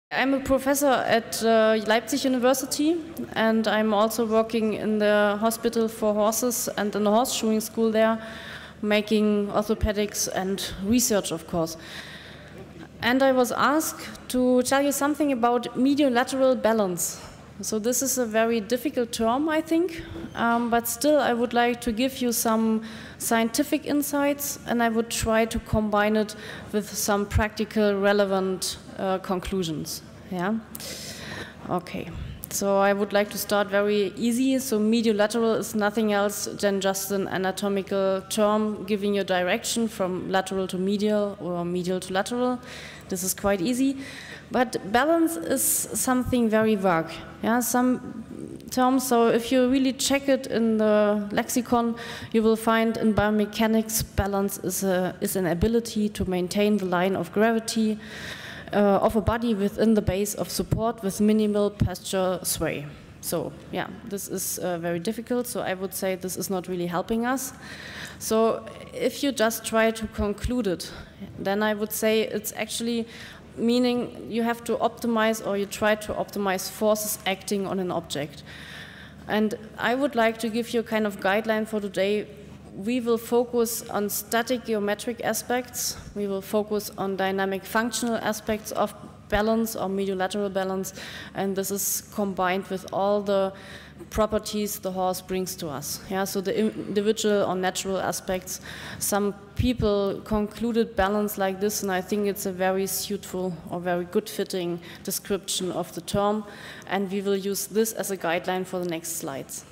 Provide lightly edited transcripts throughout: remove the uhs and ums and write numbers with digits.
I'm a professor at Leipzig University, and I'm also working in the hospital for horses and in the horseshoeing school there, making orthopedics and research, of course. And I was asked to tell you something about mediolateral balance. So this is a very difficult term, I think, but still I would like to give you some scientific insights, and I would try to combine it with some practical relevant conclusions. Yeah? Okay. So I would like to start very easy. So mediolateral is nothing else than just an anatomical term giving you direction from lateral to medial or medial to lateral. This is quite easy. But balance is something very vague. Yeah, some terms, so if you really check it in the lexicon, you will find in biomechanics balance is an ability to maintain the line of gravity of a body within the base of support with minimal posture sway. So yeah, this is very difficult, so I would say this is not really helping us. So if you just try to conclude it, then I would say it's actually meaning you have to optimize, or you try to optimize forces acting on an object. And I would like to give you a kind of guideline for today. We will focus on static geometric aspects. We will focus on dynamic functional aspects of balance or mediolateral balance, and this is combined with all the properties the horse brings to us. Yeah, so the individual or natural aspects. Some people concluded balance like this, and I think it's a very suitable or very good fitting description of the term, and we will use this as a guideline for the next slides.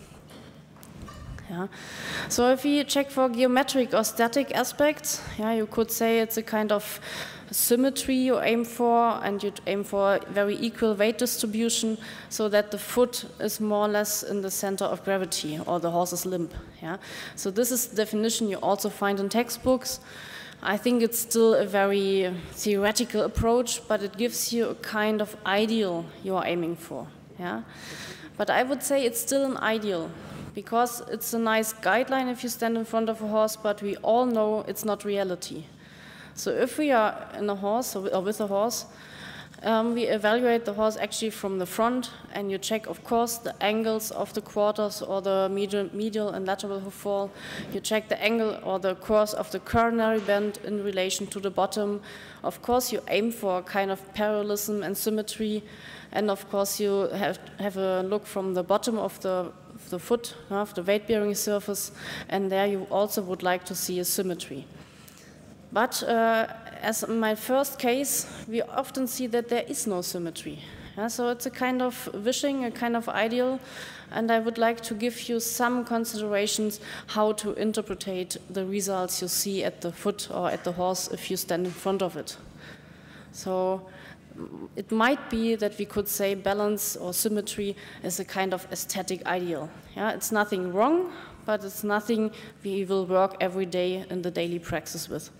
Yeah. So if we check for geometric or static aspects, yeah, you could say it's a kind of symmetry you aim for, and you aim for very equal weight distribution so that the foot is more or less in the center of gravity, or the horse's limb. Yeah? So this is the definition you also find in textbooks. I think it's still a very theoretical approach, but it gives you a kind of ideal you are aiming for. Yeah? But I would say it's still an ideal, because it's a nice guideline if you stand in front of a horse, but we all know it's not reality. So if we are in a horse or with a horse, we evaluate the horse actually from the front, and you check, of course, the angles of the quarters or the medial and lateral hoof fall. You check the angle or the course of the coronary bend in relation to the bottom. Of course, you aim for a kind of parallelism and symmetry, and of course, you have a look from the bottom of the foot, of the weight-bearing surface, and there you also would like to see a symmetry. But as in my first case, we often see that there is no symmetry. Yeah, so it's a kind of wishing, a kind of ideal, and I would like to give you some considerations how to interpret the results you see at the foot or at the horse if you stand in front of it. So it might be that we could say balance or symmetry is a kind of aesthetic ideal. Yeah, it's nothing wrong, but it's nothing we will work every day in the daily practice with.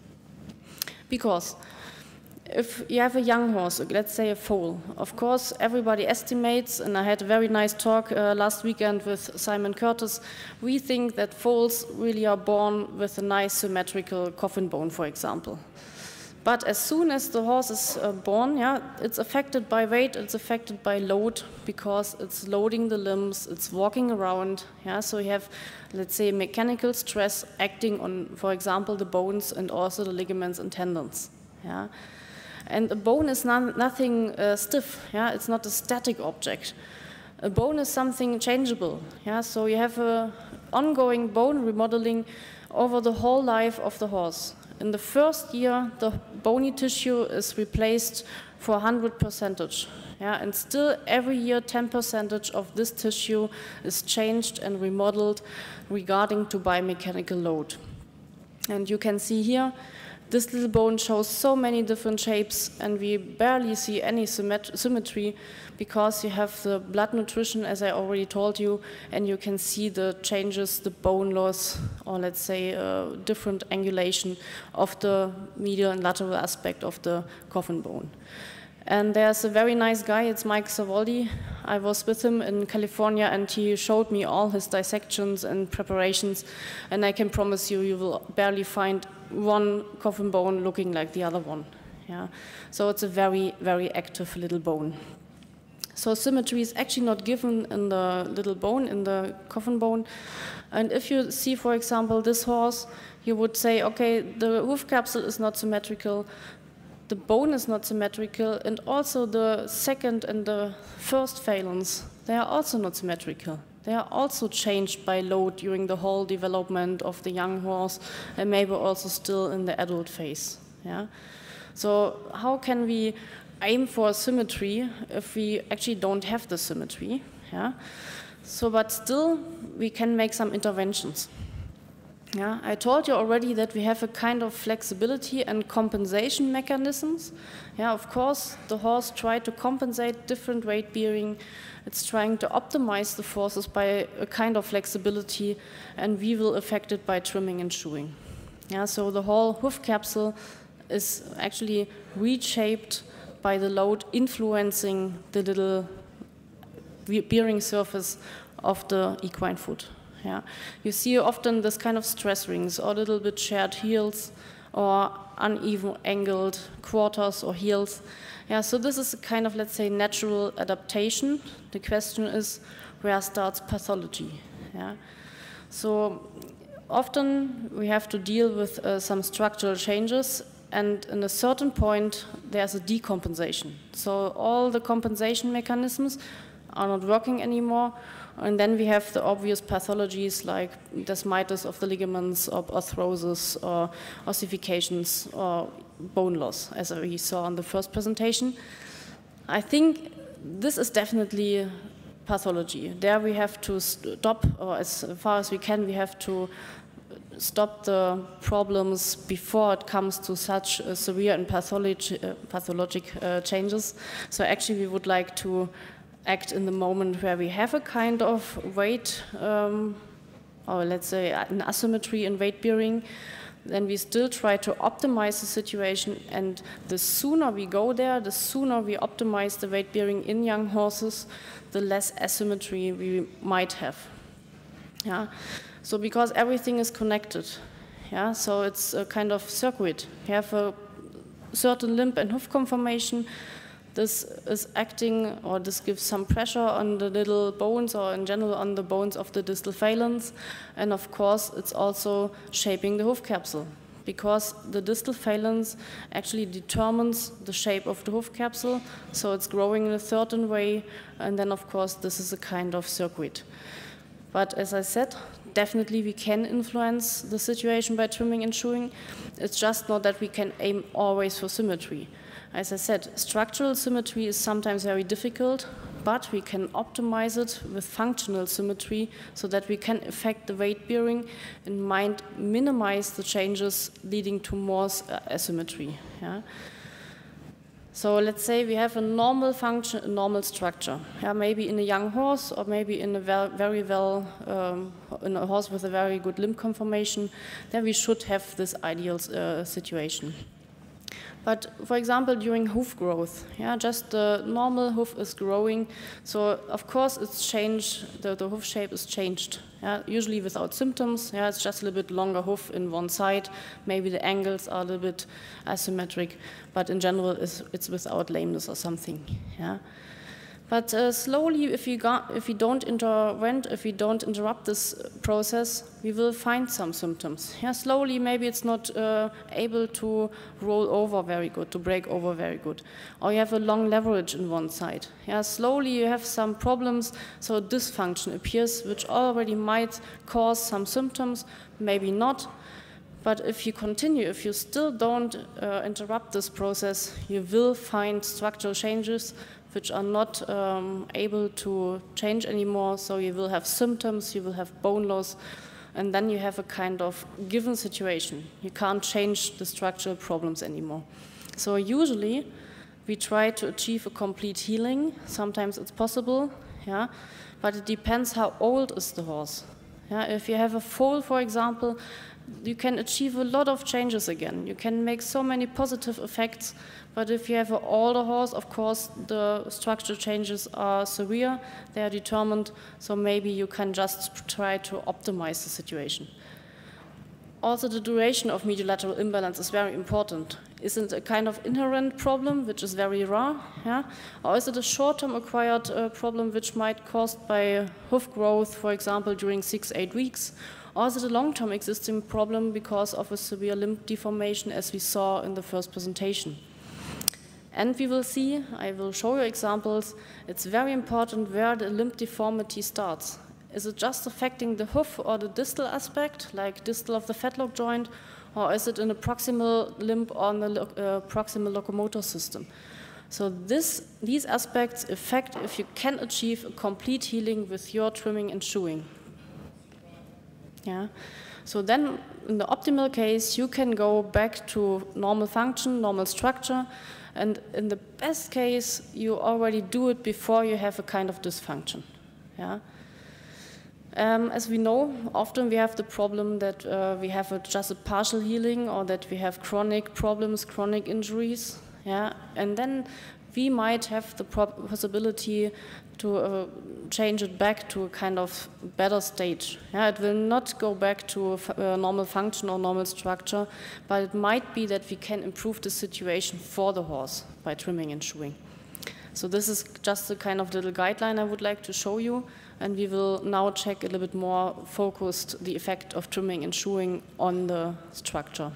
Because if you have a young horse, let's say a foal, of course everybody estimates, and I had a very nice talk last weekend with Simon Curtis, we think that foals really are born with a nice symmetrical coffin bone, for example. But as soon as the horse is born, yeah, it's affected by weight, it's affected by load, because it's loading the limbs, it's walking around. Yeah, so you have, let's say, mechanical stress acting on, for example, the bones and also the ligaments and tendons. Yeah, and a bone is nothing stiff. Yeah, it's not a static object. A bone is something changeable. Yeah, so you have an ongoing bone remodeling over the whole life of the horse. In the first year, the bony tissue is replaced for 100%. Yeah, and still every year 10% of this tissue is changed and remodeled regarding to biomechanical load. And you can see here, this little bone shows so many different shapes, and we barely see any symmetry because you have the blood nutrition, as I already told you, and you can see the changes, the bone loss, or let's say different angulation of the medial and lateral aspect of the coffin bone. And there's a very nice guy, it's Mike Savoldi. I was with him in California, and he showed me all his dissections and preparations, and I can promise you, you will barely find one coffin bone looking like the other one. Yeah? So it's a very, very active little bone. So symmetry is actually not given in the little bone, in the coffin bone. And if you see, for example, this horse, you would say, okay, the hoof capsule is not symmetrical, the bone is not symmetrical, and also the second and the first phalanx, they are also not symmetrical. They are also changed by load during the whole development of the young horse, and maybe also still in the adult phase. Yeah? So how can we aim for symmetry if we actually don't have the symmetry? Yeah? So, but still, we can make some interventions. Yeah, I told you already that we have a kind of flexibility and compensation mechanisms. Yeah, of course, the horse tries to compensate different weight bearing. It's trying to optimize the forces by a kind of flexibility, and we will affect it by trimming and shoeing. Yeah, so the whole hoof capsule is actually reshaped by the load influencing the little bearing surface of the equine foot. Yeah. You see often this kind of stress rings or a little bit shared heels or uneven angled quarters or heels. Yeah, so this is a kind of, let's say, natural adaptation. The question is, where starts pathology? Yeah. So often we have to deal with some structural changes, and in a certain point there's a decompensation. So all the compensation mechanisms are not working anymore. And then we have the obvious pathologies like desmitis of the ligaments, or arthrosis, or ossifications, or bone loss, as we saw on the first presentation. I think this is definitely pathology. There we have to stop, or as far as we can, we have to stop the problems before it comes to such severe and pathologic changes. So actually we would like to act in the moment where we have a kind of weight, or let's say an asymmetry in weight bearing, then we still try to optimize the situation, and the sooner we go there, the sooner we optimize the weight bearing in young horses, the less asymmetry we might have. Yeah? So because everything is connected, yeah? So it's a kind of circuit. You have a certain limb and hoof conformation. This is acting, or this gives some pressure on the little bones, or in general on the bones of the distal phalanx. And of course, it's also shaping the hoof capsule, because the distal phalanx actually determines the shape of the hoof capsule. So it's growing in a certain way, and then of course, this is a kind of circuit. But as I said, definitely we can influence the situation by trimming and shoeing. It's just not that we can aim always for symmetry. As I said, structural symmetry is sometimes very difficult, but we can optimize it with functional symmetry so that we can affect the weight bearing and might minimize the changes leading to more asymmetry. Yeah? So let's say we have a normal function, a normal structure. Yeah, maybe in a young horse, or maybe in a in a horse with a very good limb conformation, then we should have this ideal situation. But for example, during hoof growth, yeah, just the normal hoof is growing, so of course it's changed, the hoof shape is changed, yeah, usually without symptoms. Yeah, it's just a little bit longer hoof in one side, maybe the angles are a little bit asymmetric, but in general it's without lameness or something. Yeah. But slowly, if we don't intervene, if we don't interrupt this process, we will find some symptoms. Yeah, slowly, maybe it's not able to roll over very good, to break over very good. Or you have a long leverage in one side. Yeah, slowly you have some problems, so dysfunction appears, which already might cause some symptoms, maybe not. But if you continue, if you still don't interrupt this process, you will find structural changes which are not able to change anymore. So you will have symptoms, you will have bone loss, and then you have a kind of given situation. You can't change the structural problems anymore. So usually we try to achieve a complete healing. Sometimes it's possible, yeah, but it depends how old is the horse. Yeah, if you have a foal, for example, you can achieve a lot of changes again. You can make so many positive effects, but if you have an older horse, of course, the structural changes are severe, they are determined, so maybe you can just try to optimize the situation. Also, the duration of mediolateral imbalance is very important. Is it a kind of inherent problem, which is very rare, yeah? Or is it a short-term acquired problem, which might be caused by hoof growth, for example, during 6-8 weeks? Or is it a long-term existing problem because of a severe limb deformation, as we saw in the first presentation? And we will see, I will show you examples, it's very important where the limb deformity starts. Is it just affecting the hoof or the distal aspect, like distal of the fetlock joint, or is it in the proximal limb or in the proximal locomotor system? So these aspects affect if you can achieve a complete healing with your trimming and shoeing. Yeah. So then, in the optimal case, you can go back to normal function, normal structure, and in the best case, you already do it before you have a kind of dysfunction. Yeah. As we know, often we have the problem that we have just a partial healing, or that we have chronic problems, chronic injuries, yeah? And then we might have the possibility to change it back to a kind of better stage. Yeah? It will not go back to normal function or normal structure, but it might be that we can improve the situation for the horse by trimming and shoeing. So this is just a kind of little guideline I would like to show you, and we will now check a little bit more focused the effect of trimming and shoeing on the structure.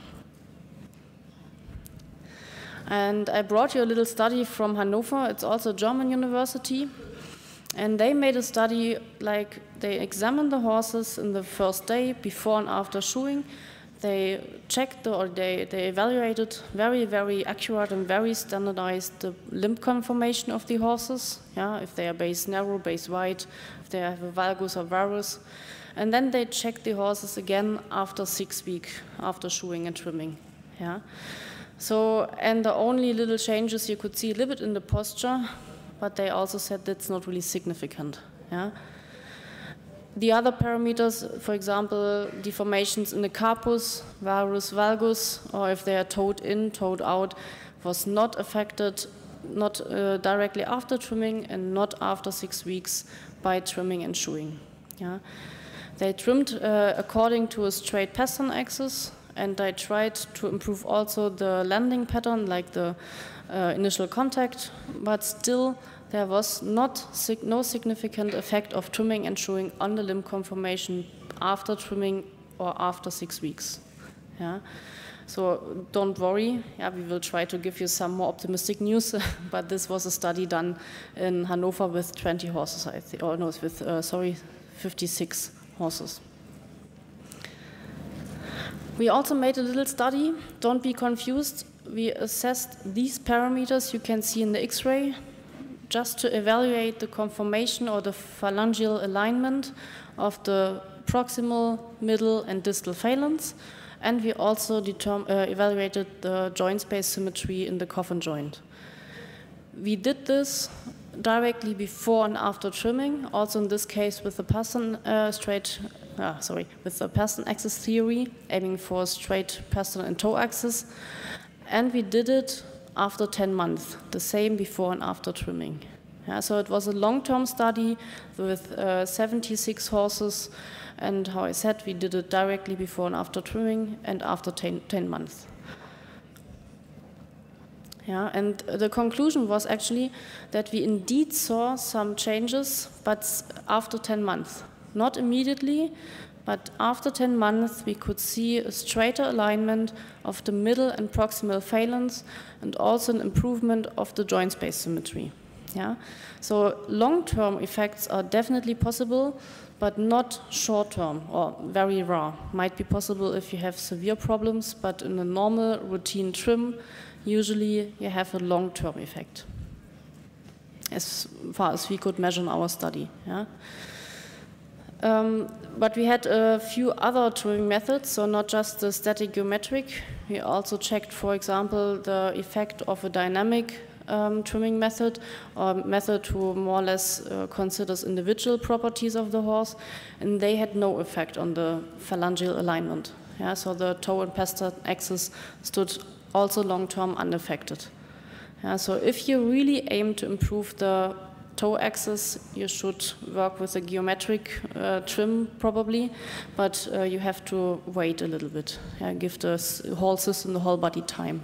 And I brought you a little study from Hannover. It's also a German university, and they made a study, like they examined the horses in the first day before and after shoeing. They checked or they evaluated very, very accurate and very standardized the limb conformation of the horses, yeah, if they are base narrow, base wide, if they have a valgus or varus. And then they checked the horses again after 6 weeks, after shoeing and trimming. Yeah. So, and the only little changes you could see a little bit in the posture, but they also said that's not really significant. Yeah. The other parameters, for example, deformations in the carpus, varus, valgus, or if they are toed in, toed out, was not affected, not directly after trimming and not after 6 weeks by trimming and shoeing. Yeah. They trimmed according to a straight pastern axis, and they tried to improve also the landing pattern, like the initial contact, but still there was no significant effect of trimming and shoeing on the limb conformation after trimming or after 6 weeks. Yeah. So don't worry, yeah, we will try to give you some more optimistic news, but this was a study done in Hanover with 20 horses, I think, or no, with, 56 horses. We also made a little study, don't be confused, we assessed these parameters you can see in the X-ray, just to evaluate the conformation or the phalangeal alignment of the proximal, middle, and distal phalanx, and we also evaluated the joint space symmetry in the coffin joint. We did this directly before and after trimming, also in this case with the pastern with the pastern axis theory, aiming for a straight pastern and toe axis, and we did it after 10 months, the same before and after trimming. Yeah, so it was a long-term study with 76 horses, and how I said, we did it directly before and after trimming and after 10 months. Yeah, and the conclusion was actually that we indeed saw some changes, but after 10 months. Not immediately, but after 10 months we could see a straighter alignment of the middle and proximal phalanx and also an improvement of the joint space symmetry. Yeah? So long-term effects are definitely possible, but not short-term or very rare. Might be possible if you have severe problems, but in a normal routine trim, usually you have a long-term effect, as far as we could measure in our study. Yeah? But we had a few other trimming methods, so not just the static geometric. We also checked, for example, the effect of a dynamic trimming method, or method who more or less considers individual properties of the horse, and they had no effect on the phalangeal alignment. Yeah, so the toe and pastern axis stood also long-term unaffected. Yeah, so if you really aim to improve the toe axis, you should work with a geometric trim probably, but you have to wait a little bit, give the whole system, the whole body time.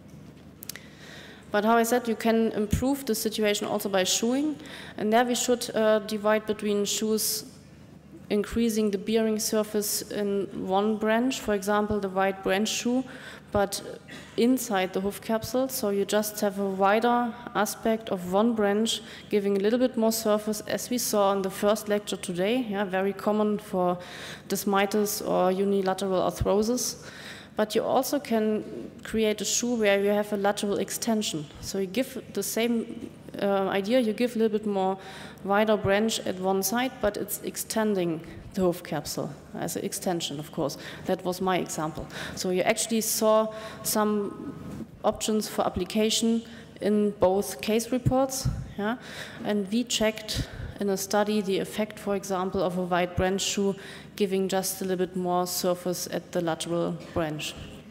But how I said, you can improve the situation also by shoeing, and there we should divide between shoes increasing the bearing surface in one branch, for example, the wide branch shoe, but inside the hoof capsule, so you just have a wider aspect of one branch, giving a little bit more surface, as we saw in the first lecture today, very common for desmitis or unilateral arthrosis. But you also can create a shoe where you have a lateral extension. So you give the same idea, you give a little bit more wider branch at one side, but it's extending the hoof capsule as an extension, of course. That was my example. So you actually saw some options for application in both case reports, and we checked in a study the effect, for example, of a wide branch shoe giving just a little bit more surface at the lateral branch.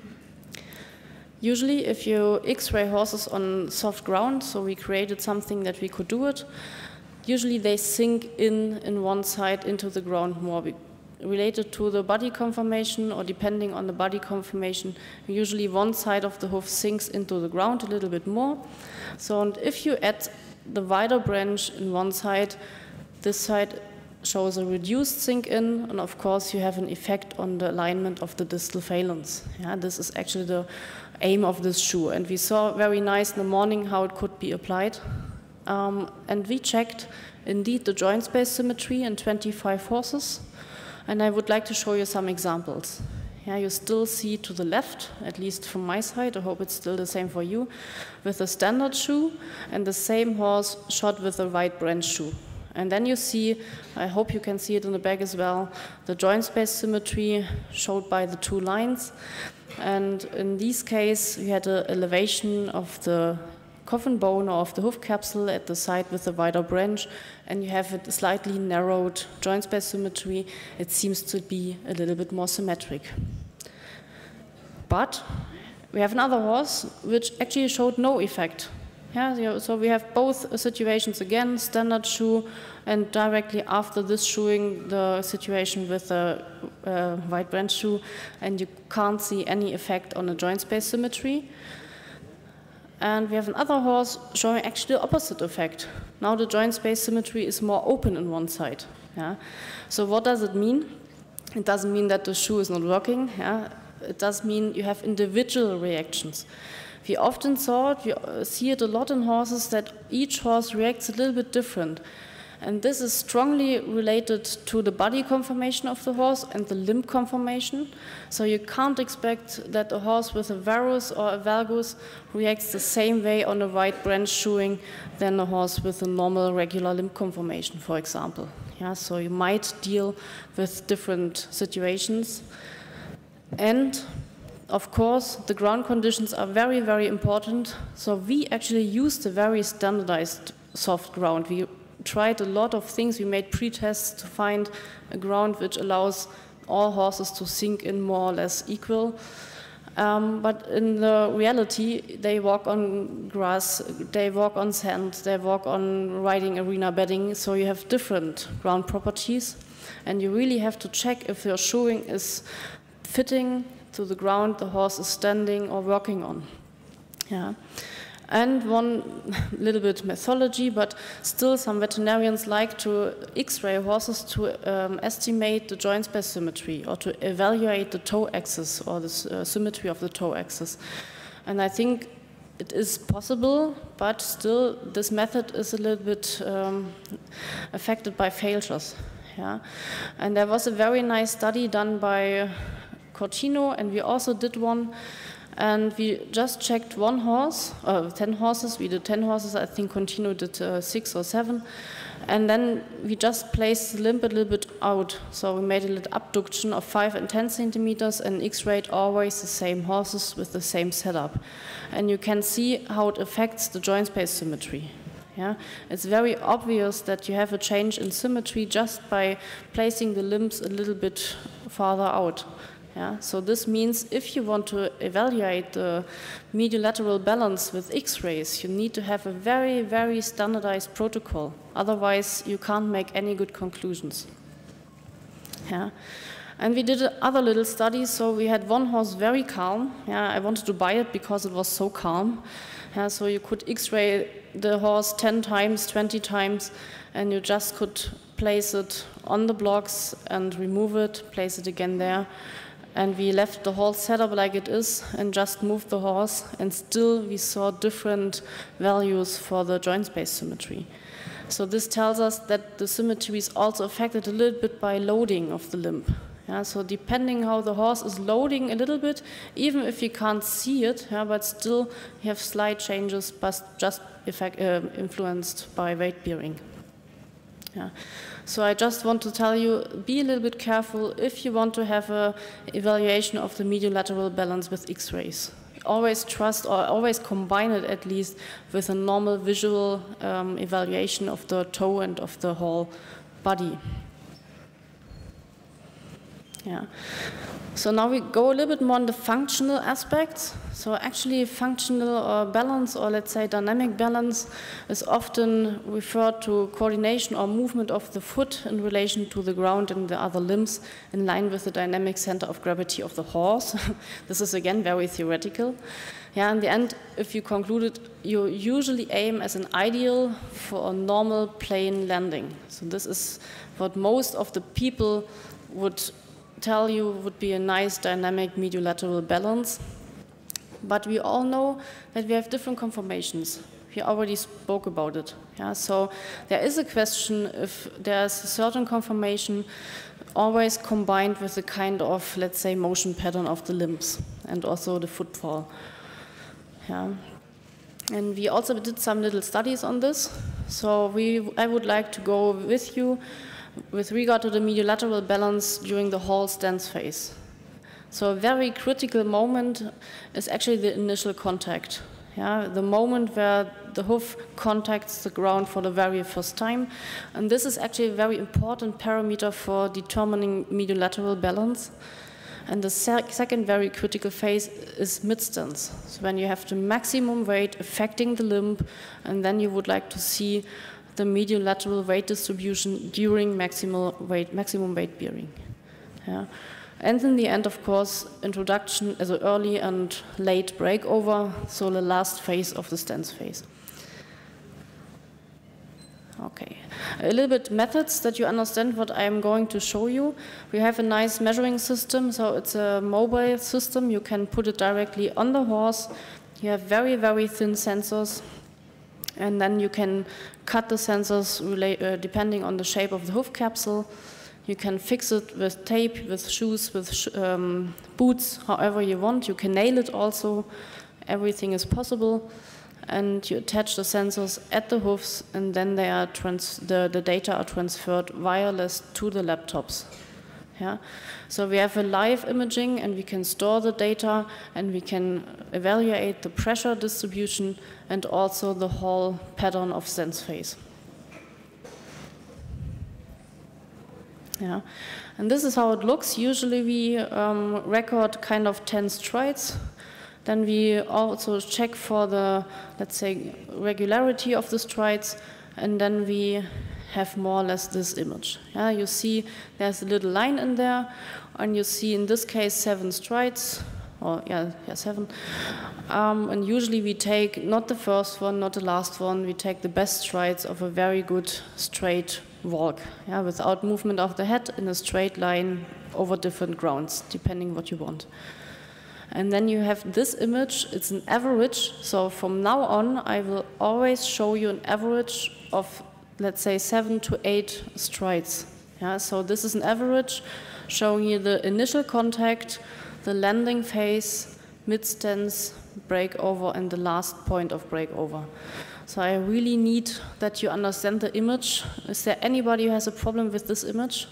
Usually, if you X-ray horses on soft ground, so we created something that we could do it, usually they sink in one side into the ground more. Related to the body conformation or depending on the body conformation, usually one side of the hoof sinks into the ground a little bit more. So, and if you add the wider branch in one side, this side shows a reduced sink in, and of course you have an effect on the alignment of the distal phalanx. This is actually the aim of this shoe, and we saw very nice in the morning how it could be applied. And we checked indeed the joint space symmetry in 25 horses, and I would like to show you some examples. You still see to the left, at least from my side, I hope it's still the same for you, with a standard shoe, and the same horse shot with a wide branch shoe. And then you see, I hope you can see it in the back as well, the joint space symmetry showed by the two lines. And in this case, we had an elevation of the coffin bone or of the hoof capsule at the side with a wider branch, and you have a slightly narrowed joint space symmetry. It seems to be a little bit more symmetric. But we have another horse which actually showed no effect. So we have both situations again, standard shoe, and directly after this shoeing, the situation with a wide branch shoe, and you can't see any effect on the joint space symmetry. And we have another horse showing actually the opposite effect. Now the joint space symmetry is more open in one side. So what does it mean? It doesn't mean that the shoe is not working. It does mean you have individual reactions. We often see it a lot in horses that each horse reacts a little bit different. And this is strongly related to the body conformation of the horse and the limb conformation. So you can't expect that a horse with a varus or a valgus reacts the same way on a wide branch shoeing than a horse with a normal regular limb conformation, for example. So you might deal with different situations. And of course, the ground conditions are very, very important. So we actually used a very standardized soft ground. We tried a lot of things. We made pre-tests to find a ground which allows all horses to sink in more or less equal. But in the reality, they walk on grass, they walk on sand, they walk on riding arena bedding. So you have different ground properties. And you really have to check if your shoeing is fitting to the ground the horse is standing or working on. And one little bit methodology, but still some veterinarians like to X-ray horses to estimate the joint space symmetry or to evaluate the toe axis or the symmetry of the toe axis. And I think it is possible, but still this method is a little bit affected by failures. And there was a very nice study done by Cortino, and we also did one, and we just checked one horse, 10 horses. We did 10 horses. I think Cortino did 6 or 7, and then we just placed the limb a little bit out. So we made a little abduction of 5 and 10 centimeters and X-rayed always the same horses with the same setup, and you can see how it affects the joint space symmetry. It's very obvious that you have a change in symmetry just by placing the limbs a little bit farther out. Yeah? So this means if you want to evaluate the medial-lateral balance with X-rays, you need to have a very, very standardized protocol. Otherwise, you can't make any good conclusions. Yeah? And we did other little studies. So we had one horse very calm. Yeah, I wanted to buy it because it was so calm. Yeah, so you could X-ray the horse 10 times, 20 times, and you just could place it on the blocks and remove it, place it again there. And we left the whole setup like it is and just moved the horse, and still we saw different values for the joint space symmetry. So this tells us that the symmetry is also affected a little bit by loading of the limb. Yeah, so depending how the horse is loading a little bit, even if you can't see it, yeah, but still you have slight changes, but just influenced by weight bearing. Yeah. So I just want to tell you, be a little bit careful if you want to have an evaluation of the medial-lateral balance with X-rays. Always trust, or always combine it at least with a normal visual evaluation of the toe and of the whole body. Yeah. So now we go a little bit more on the functional aspects. So actually functional balance, or let's say dynamic balance, is often referred to coordination or movement of the foot in relation to the ground and the other limbs in line with the dynamic center of gravity of the horse. This is again very theoretical. Yeah, in the end, if you conclude it, you usually aim as an ideal for a normal plane landing. So this is what most of the people would tell you would be a nice dynamic medial-lateral balance. But we all know that we have different conformations. We already spoke about it. Yeah? So there is a question if there's a certain conformation always combined with a kind of, let's say, motion pattern of the limbs and also the footfall. Yeah. And we also did some little studies on this. So I would like to go with you with regard to the medial-lateral balance during the whole stance phase. So a very critical moment is actually the initial contact. Yeah, the moment where the hoof contacts the ground for the very first time. And this is actually a very important parameter for determining medial-lateral balance. And the second very critical phase is mid-stance. So when you have the maximum weight affecting the limb, and then you would like to see the medial-lateral weight distribution during maximum weight bearing. Yeah. And in the end, of course, introduction as an early and late breakover, so the last phase of the stance phase. Okay, a little bit methods that you understand what I'm going to show you. We have a nice measuring system, so it's a mobile system. You can put it directly on the horse. You have very, very thin sensors. And then you can cut the sensors depending on the shape of the hoof capsule. You can fix it with tape, with shoes, with boots, however you want. You can nail it also. Everything is possible. And you attach the sensors at the hoofs, and then they are the data are transferred wireless to the laptops. Yeah? So we have a live imaging, and we can store the data, and we can evaluate the pressure distribution and also the whole pattern of stance phase. Yeah. And this is how it looks. Usually we record kind of 10 strides. Then we also check for the, let's say, regularity of the strides, and then we have more or less this image. Yeah, you see there's a little line in there, and you see in this case 7 strides, or 7. And usually we take not the first one, not the last one, we take the best strides of a very good straight walk, yeah, without movement of the head in a straight line over different grounds, depending what you want. And then you have this image, it's an average, so from now on I will always show you an average of, let's say, 7 to 8 strides. Yeah, so this is an average showing you the initial contact, the landing phase, mid-stance, breakover, and the last point of breakover. So I really need that you understand the image. Is there anybody who has a problem with this image?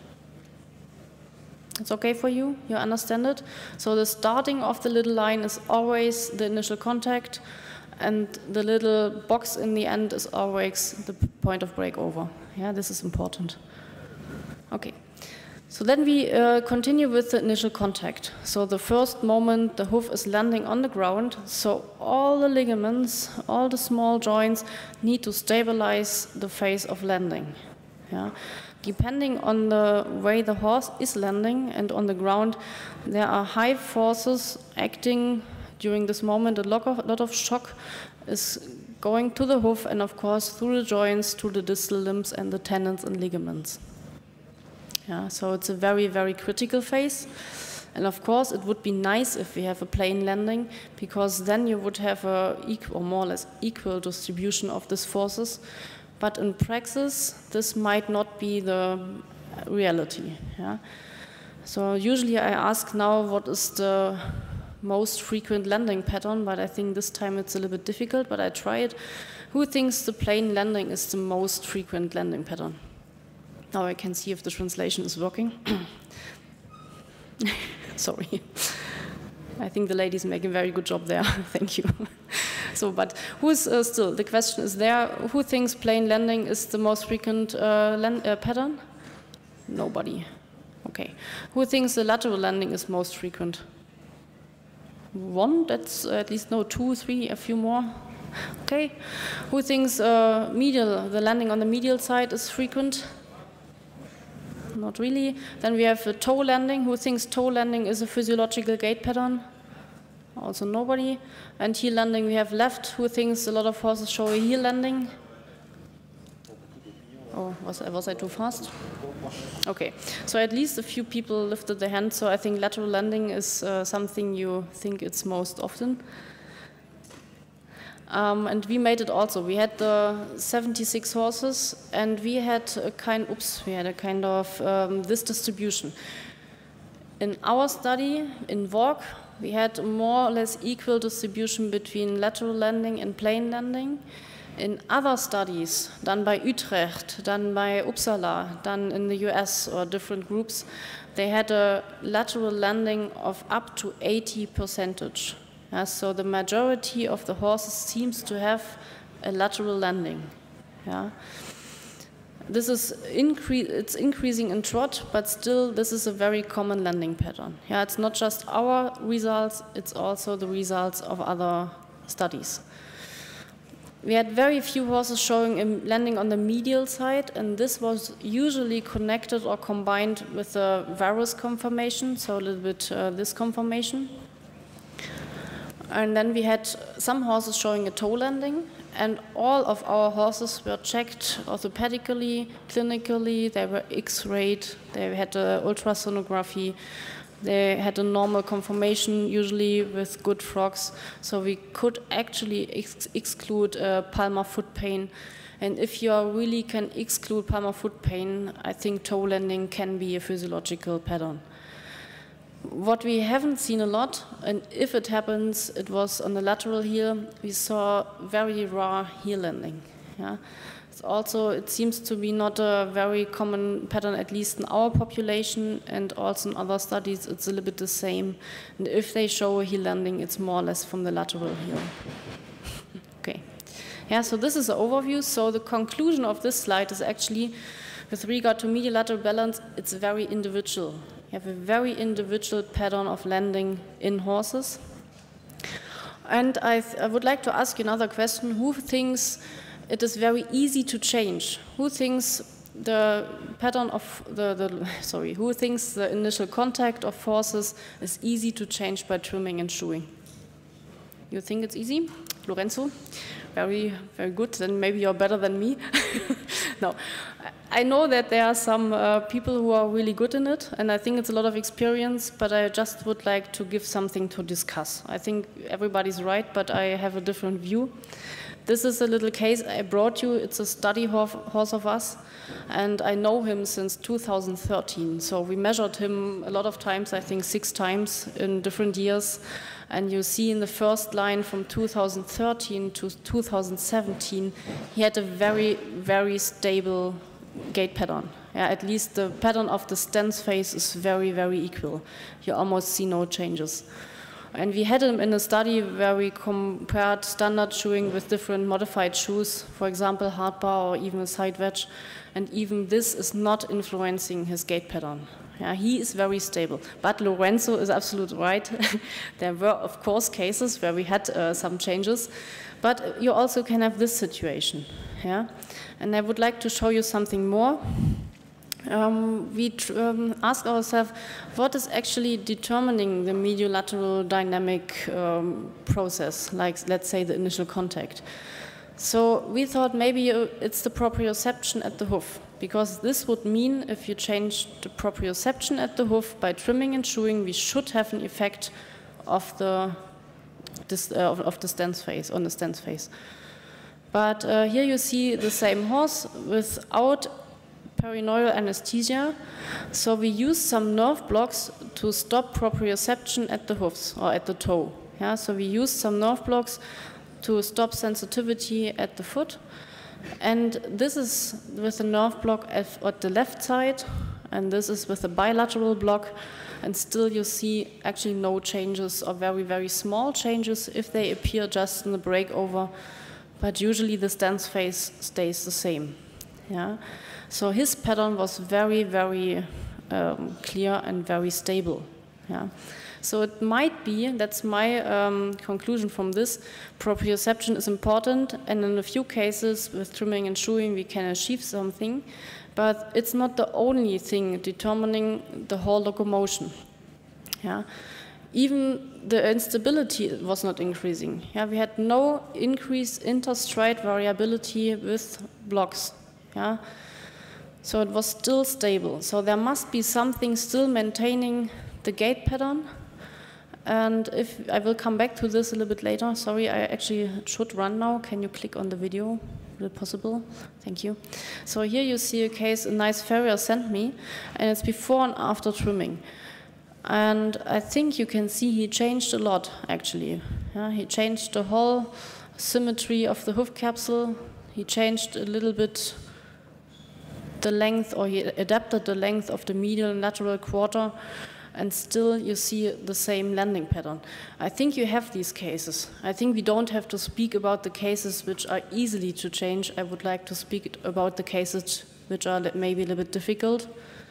It's okay for you? You understand it? So the starting of the little line is always the initial contact, and the little box in the end is always the point of breakover. Yeah, this is important. Okay. So then we continue with the initial contact. So the first moment the hoof is landing on the ground, so all the ligaments, all the small joints need to stabilize the phase of landing. Yeah. Depending on the way the horse is landing and on the ground, there are high forces acting during this moment. A lot of shock is going to the hoof and of course through the joints, to the distal limbs and the tendons and ligaments. Yeah, so it's a very, very critical phase. And of course, it would be nice if we have a plain landing, because then you would have a equal, or more or less equal distribution of these forces. But in practice, this might not be the reality. Yeah? So usually I ask now what is the most frequent landing pattern, but I think this time it's a little bit difficult, but I try it. Who thinks the plain landing is the most frequent landing pattern? Now I can see if the translation is working. Sorry. I think the ladies make a very good job there. Thank you. So, but who's still, the question is there, who thinks plain landing is the most frequent pattern? Nobody. Okay. Who thinks the lateral landing is most frequent? One, that's at least no, 2, 3, a few more. Okay. Who thinks medial, the landing on the medial side is frequent? Not really. Then we have a toe landing. Who thinks toe landing is a physiological gait pattern? Also nobody. And heel landing we have left. Who thinks a lot of horses show a heel landing? Oh, was I too fast? Okay, so at least a few people lifted their hand, so I think lateral landing is something you think it's most often. And we made it also. We had the 76 horses, and we had a kind of this distribution. In our study, in VORG, we had more or less equal distribution between lateral landing and plain landing. In other studies, done by Utrecht, done by Uppsala, done in the US or different groups, they had a lateral landing of up to 80%. So the majority of the horses seems to have a lateral landing. Yeah. This is it's increasing in trot, but still this is a very common landing pattern. Yeah, it's not just our results, it's also the results of other studies. We had very few horses showing a landing on the medial side, and this was usually connected or combined with a varus conformation, so a little bit this conformation. And then we had some horses showing a toe landing, and all of our horses were checked orthopedically, clinically, they were X-rayed, they had ultrasonography, they had a normal conformation, usually with good frogs, so we could actually exclude palmar foot pain. And if you really can exclude palmar foot pain, I think toe landing can be a physiological pattern. What we haven't seen a lot, and if it happens, it was on the lateral heel, we saw very rare heel landing. Yeah? It seems to be not a very common pattern, at least in our population, and also in other studies it's a little bit the same. And if they show a heel landing, it's more or less from the lateral heel. Okay. Yeah, so this is the overview. So the conclusion of this slide is actually, with regard to medial-lateral balance, it's very individual. You have a very individual pattern of landing in horses. And I would like to ask you another question. Who thinks it is very easy to change? Who thinks the pattern of who thinks the initial contact of horses is easy to change by trimming and shoeing? You think it's easy? Lorenzo? Very, very good. Then maybe you're better than me. No. I know that there are some people who are really good in it, and I think it's a lot of experience, but I just would like to give something to discuss. I think everybody's right, but I have a different view. This is a little case I brought you. It's a study horse of us, and I know him since 2013. So we measured him a lot of times, I think 6 times in different years. And you see in the first line from 2013 to 2017, he had a very, very stable gait pattern. Yeah, at least the pattern of the stance phase is very, very equal. You almost see no changes. And we had them in a study where we compared standard shoeing with different modified shoes, for example, hard bar or even a side wedge. And even this is not influencing his gait pattern. Yeah, he is very stable. But Lorenzo is absolutely right. There were, of course, cases where we had some changes. But you also can have this situation. Yeah? And I would like to show you something more. We ask ourselves, what is actually determining the mediolateral dynamic process, like, let's say, the initial contact? So we thought maybe it's the proprioception at the hoof, because this would mean if you change the proprioception at the hoof by trimming and shoeing, we should have an effect of the stance phase, on the stance phase. But here you see the same horse without perineural anesthesia. So we use some nerve blocks to stop proprioception at the hoofs or at the toe. Yeah? So we use some nerve blocks to stop sensitivity at the foot. And this is with a nerve block at the left side, and this is with a bilateral block. And still you see actually no changes or very, very small changes if they appear just in the breakover. But usually the stance phase stays the same. Yeah? So his pattern was very, very clear and very stable. Yeah? So it might be, that's my conclusion from this, proprioception is important, and in a few cases with trimming and shoeing we can achieve something, but it's not the only thing determining the whole locomotion. Yeah? Even the instability was not increasing. Yeah? We had no increased interstride variability with blocks. Yeah? So it was still stable. So there must be something still maintaining the gait pattern. And if I will come back to this a little bit later. Sorry, I actually should run now. Can you click on the video? Is it possible? Thank you. So here you see a case a nice farrier sent me, and it's before and after trimming. And I think you can see he changed a lot, actually. Yeah, he changed the whole symmetry of the hoof capsule. He changed a little bit the length, or he adapted the length of the medial and lateral quarter, and still you see the same landing pattern. I think you have these cases. I think we don't have to speak about the cases which are easily to change. I would like to speak about the cases which are maybe a little bit difficult.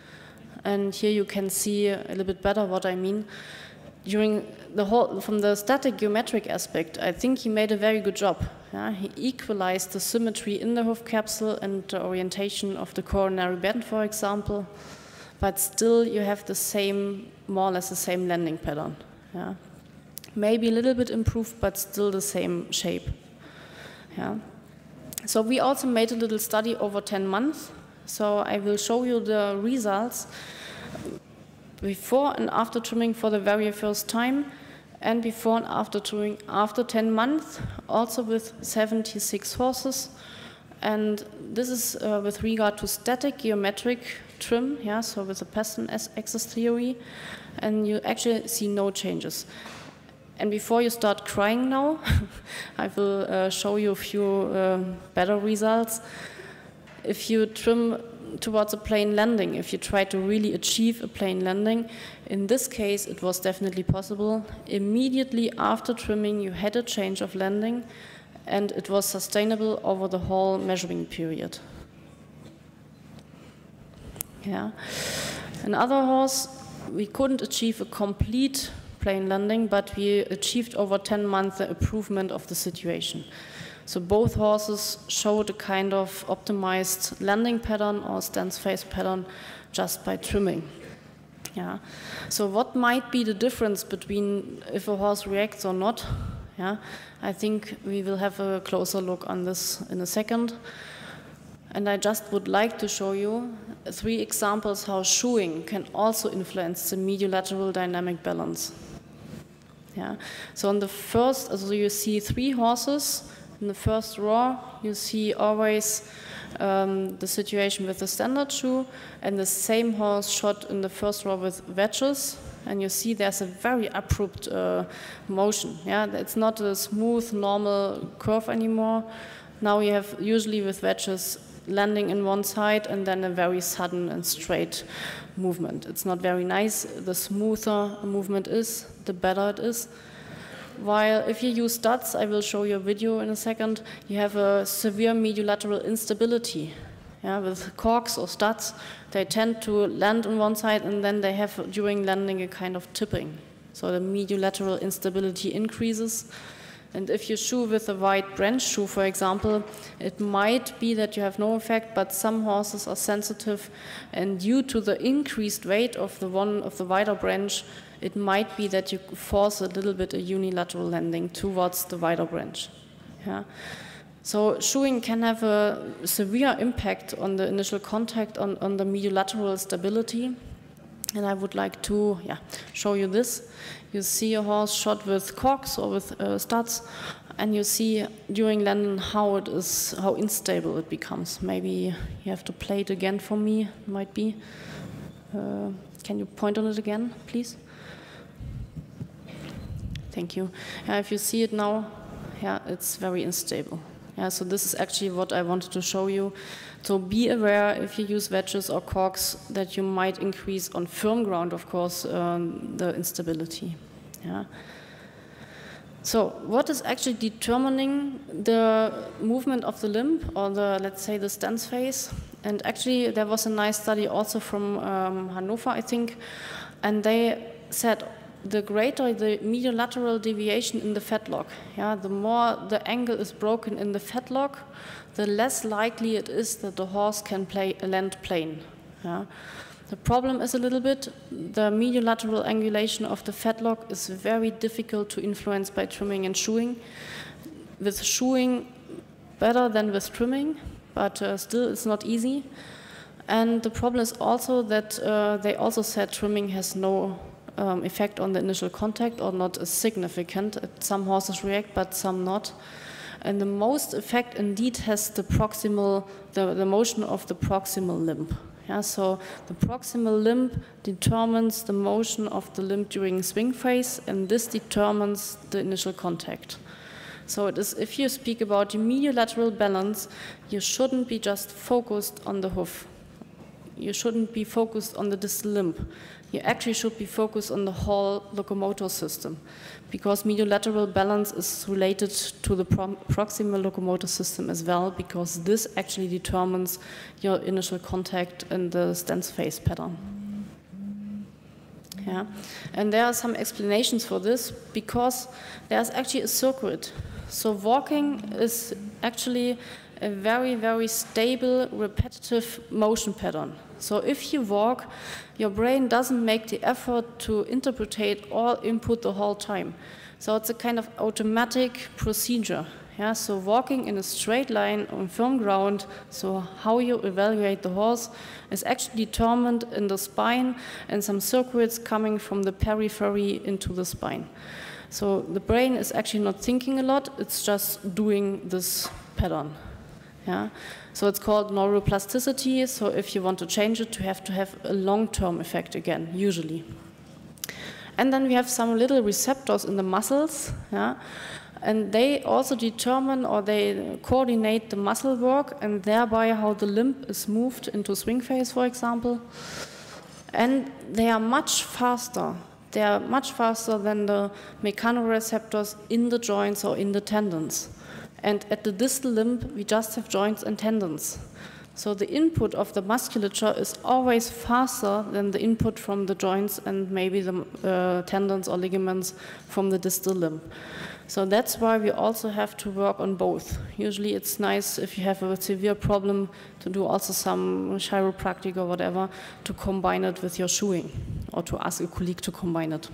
And here you can see a little bit better what I mean. During the whole, from the static geometric aspect, I think he made a very good job. Yeah? He equalized the symmetry in the hoof capsule and the orientation of the coronary band, for example. But still you have the same, more or less the same landing pattern. Yeah? Maybe a little bit improved, but still the same shape. Yeah? So we also made a little study over 10 months. So I will show you the results before and after trimming for the very first time, and before and after trimming after 10 months, also with 76 horses. And this is with regard to static geometric trim, yeah, so with the Peston axis theory, and you actually see no changes. And before you start crying now, I will show you a few better results. If you trim towards a plane landing, if you try to really achieve a plane landing, in this case it was definitely possible. Immediately after trimming you had a change of landing, and it was sustainable over the whole measuring period. Yeah. Another horse, we couldn't achieve a complete plane landing, but we achieved over 10 months the improvement of the situation. So both horses showed a kind of optimized landing pattern or stance phase pattern just by trimming. Yeah. So what might be the difference between if a horse reacts or not? Yeah. I think we will have a closer look on this in a second. And I just would like to show you 3 examples how shoeing can also influence the mediolateral dynamic balance. Yeah. So in the first, so you see 3 horses. In the first row, you see always the situation with the standard shoe, and the same horse shot in the first row with wedges, and you see there's a very abrupt motion. Yeah, it's not a smooth, normal curve anymore. Now you have usually with wedges landing in one side and then a very sudden and straight movement. It's not very nice. The smoother a movement is, the better it is. while if you use studs, I will show you a video in a second, you have a severe mediolateral instability. Yeah, with corks or studs, they tend to land on one side and then they have, during landing, a kind of tipping. So the mediolateral instability increases. And if you shoe with a wide branch shoe, for example, it might be that you have no effect, but some horses are sensitive, and due to the increased weight of the wider branch, it might be that you force a little bit a unilateral landing towards the wider branch. Yeah. So shoeing can have a severe impact on the initial contact, on the mediolateral stability. And I would like to show you this. You see a horse shot with corks or with studs, and you see during landing how unstable it becomes. Maybe you have to play it again for me, might be. Can you point on it again, please? Thank you. If you see it now, it's very unstable. So this is actually what I wanted to show you. So be aware if you use wedges or corks that you might increase on firm ground, of course, the instability. So what is actually determining the movement of the limb, or let's say the stance phase? And actually there was a nice study also from Hannover, I think, and they said the greater the mediolateral deviation in the fetlock, the more the angle is broken in the fetlock, the less likely it is that the horse can land plane. The problem is a little bit, the mediolateral angulation of the fetlock is very difficult to influence by trimming and shoeing. With shoeing, better than with trimming, but still it's not easy. And the problem is also that they also said trimming has no effect on the initial contact, or not as significant. Some horses react, but some not. And the most effect indeed has the motion of the proximal limb. So the proximal limb determines the motion of the limb during swing phase, and this determines the initial contact. So it is, if you speak about the mediolateral balance, you shouldn't be just focused on the hoof. You shouldn't be focused on the distal limb. You actually should be focused on the whole locomotor system, because mediolateral balance is related to the proximal locomotor system as well, because this actually determines your initial contact and the stance phase pattern. And there are some explanations for this, because there's actually a circuit. So walking is actually a very, very stable, repetitive motion pattern. So if you walk, your brain doesn't make the effort to interpret all input the whole time. So it's a kind of automatic procedure. So walking in a straight line on firm ground, so how you evaluate the horse, is actually determined in the spine and some circuits coming from the periphery into the spine. So the brain is actually not thinking a lot, it's just doing this pattern. So it's called neuroplasticity. So if you want to change it, you have to have a long-term effect again, usually. And then we have some little receptors in the muscles, and they also determine, or they coordinate the muscle work, and thereby how the limb is moved into swing phase, for example. And they are much faster. They are much faster than the mechanoreceptors in the joints or in the tendons. And at the distal limb, we just have joints and tendons. So the input of the musculature is always faster than the input from the joints and maybe the tendons or ligaments from the distal limb. So that's why we also have to work on both. Usually it's nice if you have a severe problem to do also some chiropractic or whatever to combine it with your shoeing, or to ask a colleague to combine it.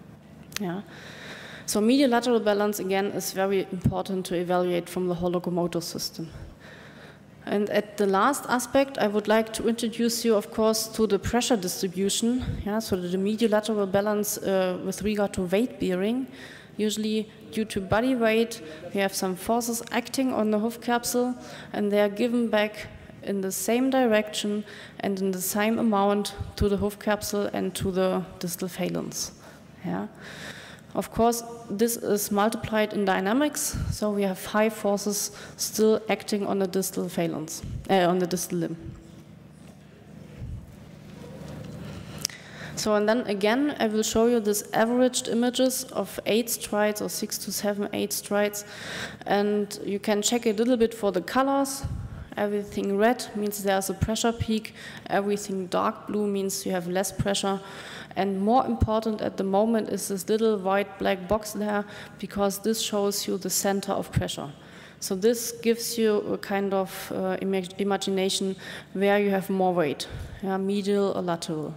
So mediolateral balance, again, is very important to evaluate from the whole locomotor system. And at the last aspect, I would like to introduce you, of course, to the pressure distribution. So the mediolateral balance with regard to weight bearing. Usually, due to body weight, we have some forces acting on the hoof capsule, and they are given back in the same direction and in the same amount to the hoof capsule and to the distal phalanx. Of course, this is multiplied in dynamics, so we have high forces still acting on the distal phalanx, on the distal limb. So, and then again, I will show you this averaged images of 8 strides or 6 to 7, 8 strides. And you can check a little bit for the colors. Everything red means there's a pressure peak. Everything dark blue means you have less pressure. And more important at the moment is this little white black box there, because this shows you the center of pressure. So this gives you a kind of imagination where you have more weight, medial or lateral.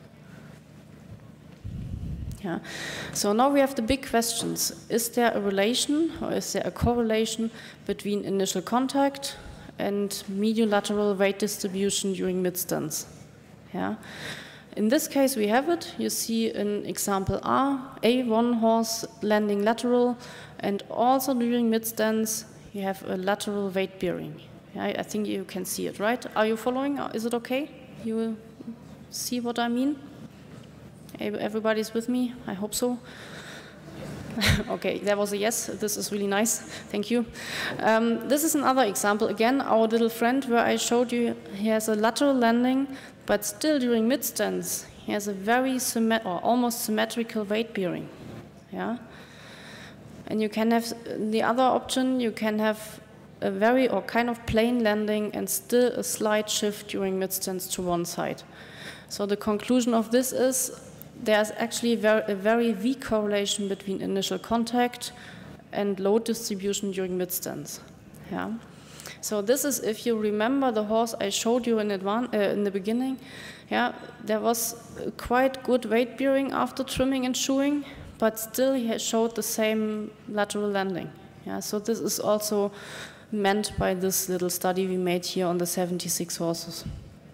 Yeah. So now we have the big questions. Is there a relation or is there a correlation between initial contact and medial-lateral weight distribution during mid-stance? Yeah. In this case, we have it. You see in example A, one horse landing lateral, and also during mid-stance, you have a lateral weight bearing. Yeah, I think you can see it, right? Are you following? Is it okay? You see what I mean? Everybody's with me? I hope so. Okay, there was a yes. This is really nice. Thank you. This is another example. Again, our little friend where I showed you, he has a lateral landing, but still during mid-stance, he has a very almost symmetrical weight bearing. Yeah. And you can have the other option. You can have a very or kind of plain landing and still a slight shift during mid-stance to one side. So the conclusion of this is there's actually a very weak correlation between initial contact and load distribution during mid-stance. Yeah. So this is, if you remember the horse I showed you in the beginning, yeah, there was quite good weight bearing after trimming and shoeing, but still he showed the same lateral landing. Yeah. So this is also meant by this little study we made here on the 76 horses.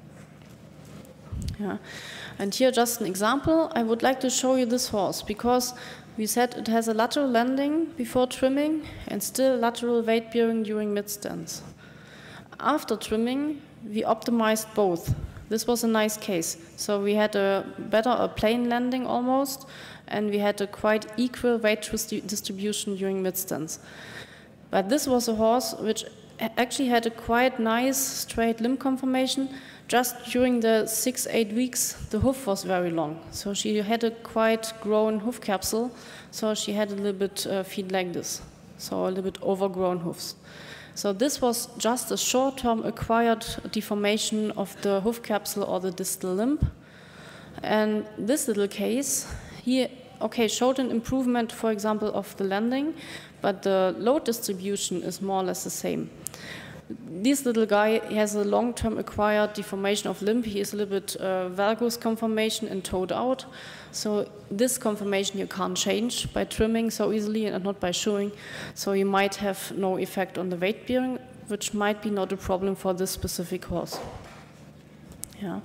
Yeah. And here just an example. I would like to show you this horse because we said it has a lateral landing before trimming and still lateral weight bearing during mid-stance. After trimming, we optimized both. This was a nice case. So we had a plain landing almost, and we had a quite equal weight distribution during mid-stance. But this was a horse which actually had a quite nice straight limb conformation. Just during the 6-8 weeks, the hoof was very long. So she had a quite grown hoof capsule. So she had a little bit feet like this. So a little bit overgrown hoofs. So this was just a short-term acquired deformation of the hoof capsule or the distal limb. And this little case, he showed an improvement, for example, of the landing, but the load distribution is more or less the same. This little guy has a long-term acquired deformation of limb. He is a little bit valgus conformation and toed out. So this conformation you can't change by trimming so easily and not by shoeing. So you might have no effect on the weight bearing, which might be not a problem for this specific horse. Yeah.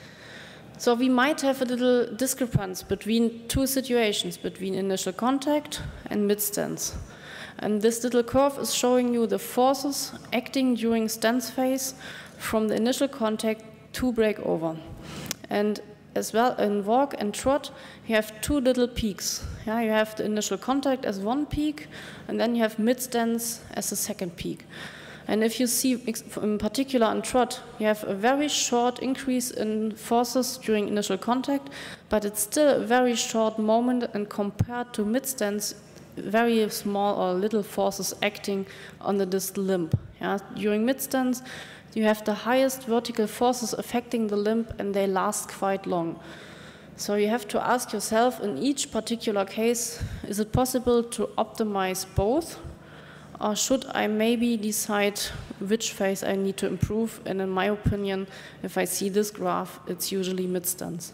So we might have a little discrepancy between two situations, between initial contact and mid-stance. And this little curve is showing you the forces acting during stance phase from the initial contact to breakover. And as well in walk and trot, you have two little peaks. Yeah, you have the initial contact as one peak, and then you have mid-stance as the second peak. And if you see, in particular in trot, you have a very short increase in forces during initial contact, but it's still a very short moment, and compared to mid-stance, very small or little forces acting on the distal limb. Yeah? During mid-stance, you have the highest vertical forces affecting the limb, and they last quite long. So you have to ask yourself, in each particular case, is it possible to optimize both? Or should I maybe decide which phase I need to improve? And in my opinion, if I see this graph, it's usually mid-stance.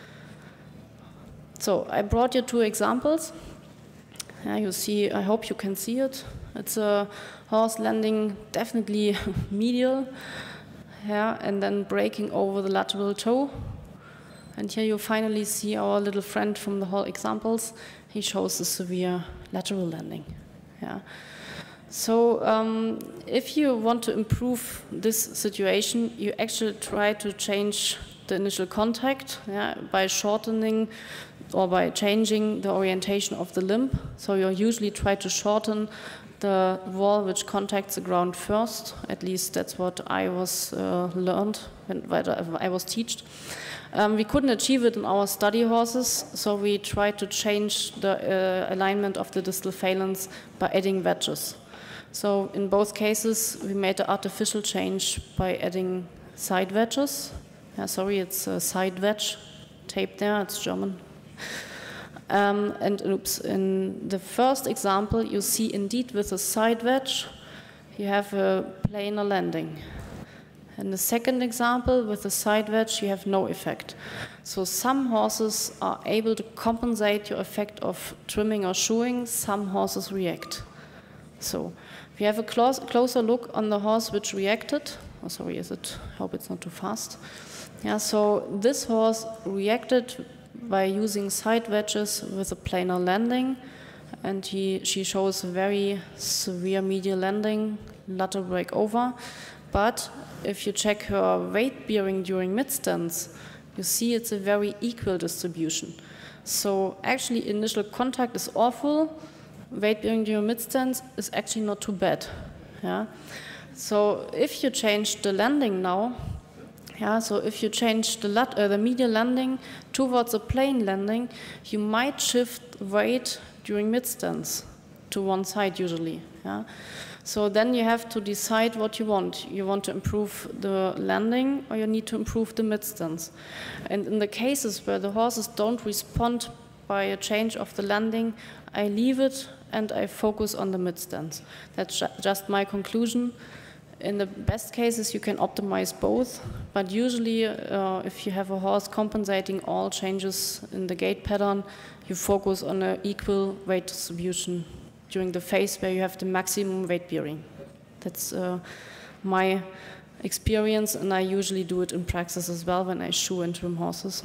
So I brought you two examples. You see, I hope you can see it. It's a horse landing definitely medial, and then breaking over the lateral toe. And here you finally see our little friend from the whole examples. He shows a severe lateral landing. Yeah. So if you want to improve this situation, you actually try to change the initial contact by shortening or by changing the orientation of the limb. So you usually try to shorten the wall which contacts the ground first. At least that's what I was learned when I was taught. We couldn't achieve it in our study horses, so we tried to change the alignment of the distal phalanx by adding wedges. So in both cases, we made an artificial change by adding side wedges. Sorry, it's a side wedge tape there, it's German. And oops, in the first example, you see indeed with a side wedge, you have a planar landing. In the second example, with the side wedge, you have no effect. So some horses are able to compensate your effect of trimming or shoeing, some horses react. So we have a closer look on the horse which reacted. Oh, sorry, I hope it's not too fast. Yeah, so this horse reacted by using side wedges with a planar landing, and she shows a very severe medial landing, lateral breakover. But if you check her weight bearing during mid-stance, you see it's a very equal distribution. So actually initial contact is awful, weight bearing during mid-stance is actually not too bad. Yeah? So if you change the landing now, so if you change the medial landing towards a plane landing, you might shift weight during mid-stance to one side usually. Yeah? So then you have to decide what you want. You want to improve the landing or you need to improve the mid-stance. And in the cases where the horses don't respond by a change of the landing, I leave it and I focus on the mid-stance. That's just my conclusion. In the best cases, you can optimize both, but usually if you have a horse compensating all changes in the gait pattern, you focus on an equal weight distribution during the phase where you have the maximum weight bearing. That's my experience, and I usually do it in practice as well when I shoe and trim horses.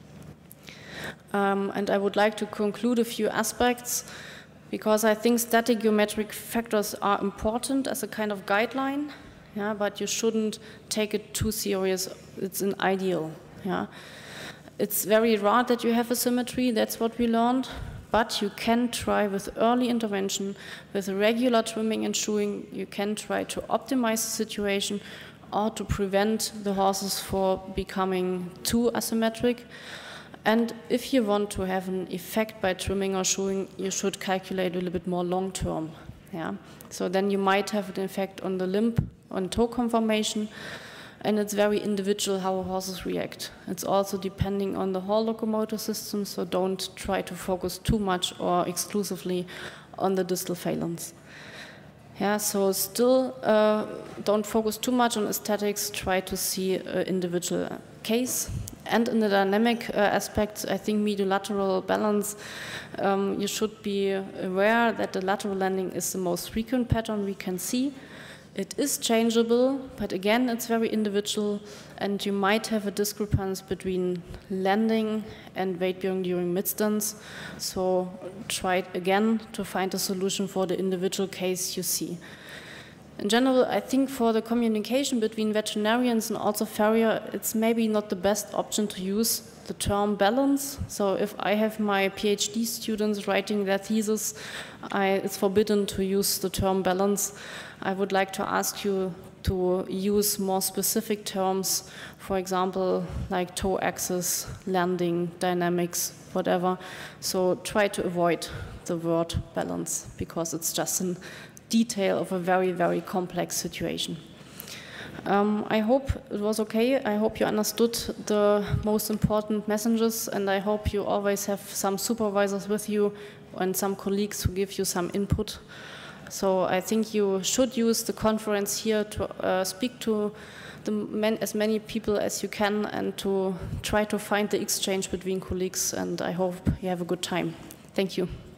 And I would like to conclude a few aspects, because I think static geometric factors are important as a kind of guideline, yeah, but you shouldn't take it too serious. It's an ideal. Yeah. It's very rare that you have a symmetry, that's what we learned, but you can try with early intervention, with regular trimming and shoeing, you can try to optimize the situation or to prevent the horses for becoming too asymmetric. And if you want to have an effect by trimming or shoeing, you should calculate a little bit more long term. Yeah? So then you might have an effect on the limb, on toe conformation, and it's very individual how horses react. It's also depending on the whole locomotor system, so don't try to focus too much or exclusively on the distal phalanx. Yeah, so still don't focus too much on aesthetics, try to see an individual case. And in the dynamic aspects, I think mediolateral balance, you should be aware that the lateral landing is the most frequent pattern we can see. It is changeable, but again, it's very individual, and you might have a discrepancy between landing and weight bearing during mid-stance. So try again to find a solution for the individual case you see. In general, I think for the communication between veterinarians and also farrier, it's maybe not the best option to use the term balance. So if I have my PhD students writing their thesis, it's forbidden to use the term balance. I would like to ask you to use more specific terms, for example, like toe axis, landing, dynamics, whatever. So try to avoid the word balance, because it's just a detail of a very, very complex situation. I hope it was okay. I hope you understood the most important messages, and I hope you always have some supervisors with you and some colleagues who give you some input. So I think you should use the conference here to speak to as many people as you can and to try to find the exchange between colleagues, and I hope you have a good time. Thank you.